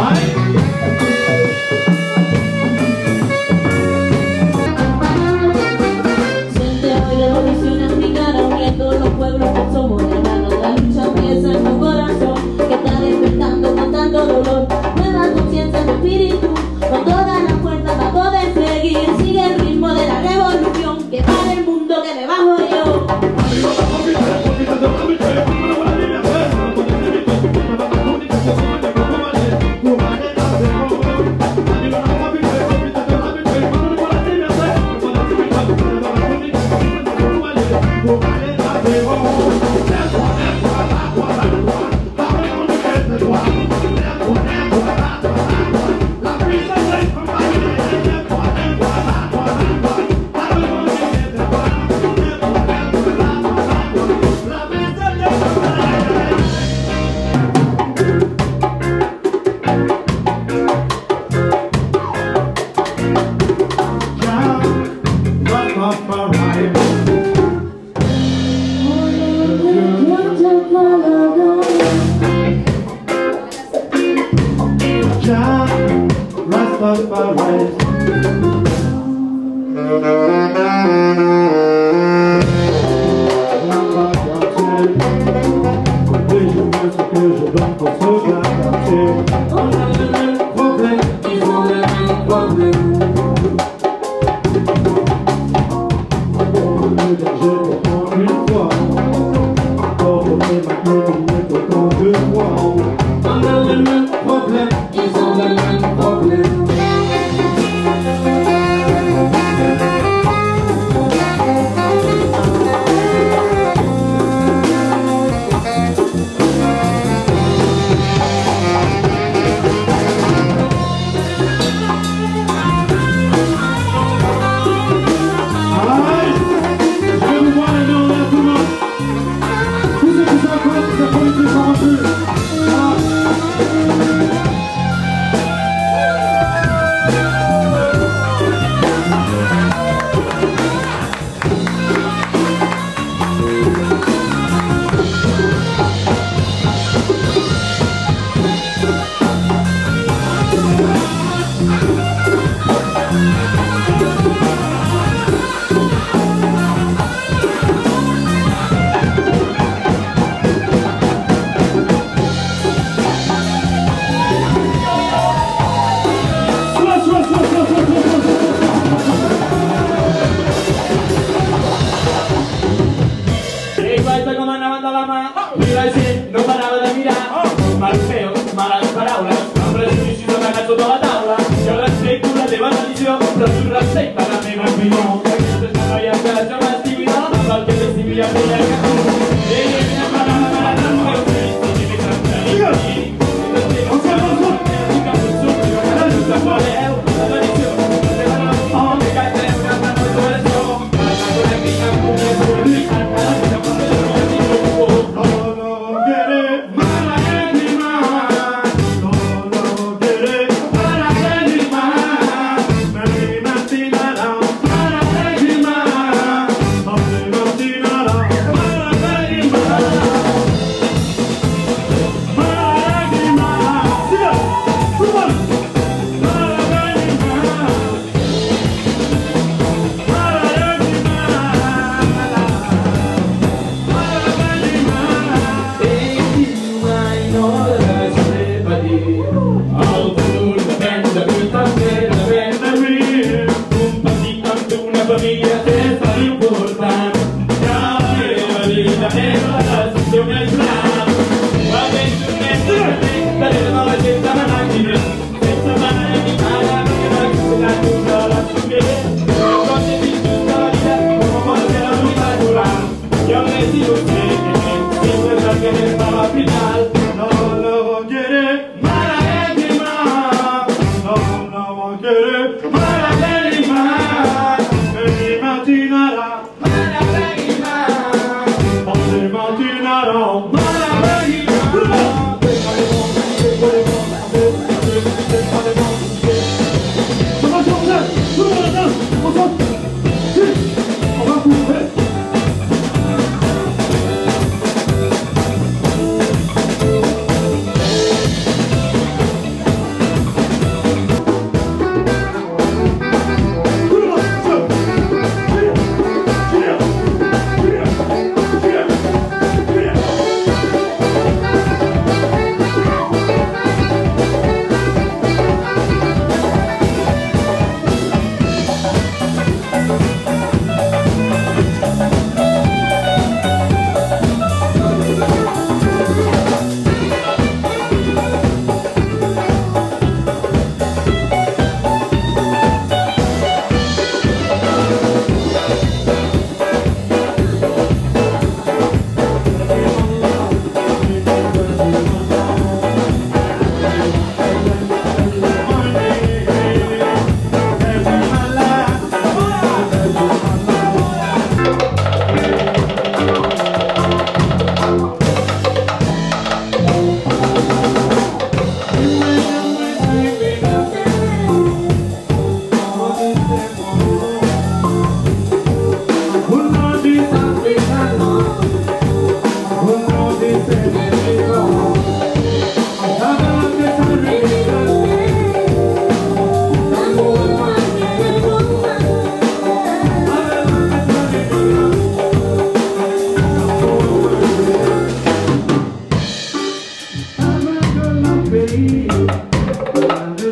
Siente hoy revolución africana uniendo los pueblos que somos hermanos. La lucha empieza en tu corazón que está despertando con tanto dolor. Nueva conciencia en tu espíritu con toda la fuerza para poder seguir. Sigue el ritmo de la revolución que para el mundo que me bajo yo.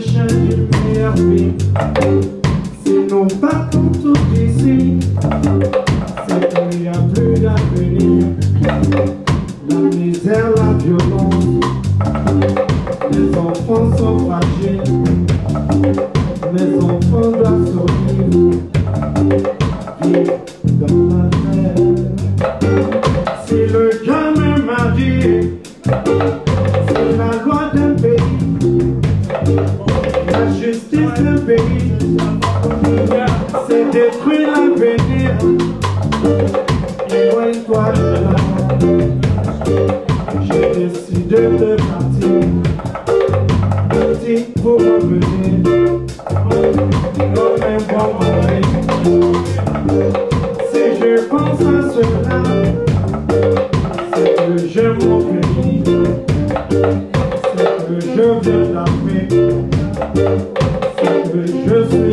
prochain du meilleur pays. Si nous partons tous d'ici, c'est qu'il n'y a plus d'avenir. La misère, la violence, les enfants sont fragiles. Mes enfants doivent survivre, vivre dans la terre. Si le gamin m'a dit, c'est la loi d'un pays, la justice d'un pays, c'est détruire l'avenir. Éloigne-toi de là. J'ai décidé de partir, partir pour revenir comme un bon mari. Si je pense à cela, c'est que j'aime mon pays, c'est que je viens d'Afrique, c'est que je suis